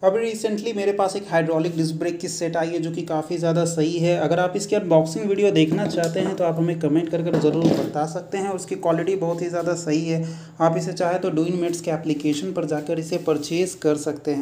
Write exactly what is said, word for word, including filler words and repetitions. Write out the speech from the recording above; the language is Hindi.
अभी रिसेंटली मेरे पास एक हाइड्रोलिक डिस्क ब्रेक की सेट आई है जो कि काफ़ी ज़्यादा सही है। अगर आप इसकी अनबॉक्सिंग वीडियो देखना चाहते हैं तो आप हमें कमेंट कर कर ज़रूर बता सकते हैं। उसकी क्वालिटी बहुत ही ज़्यादा सही है। आप इसे चाहे तो डूइनमेट्स के एप्लीकेशन पर जाकर इसे परचेज़ कर सकते हैं।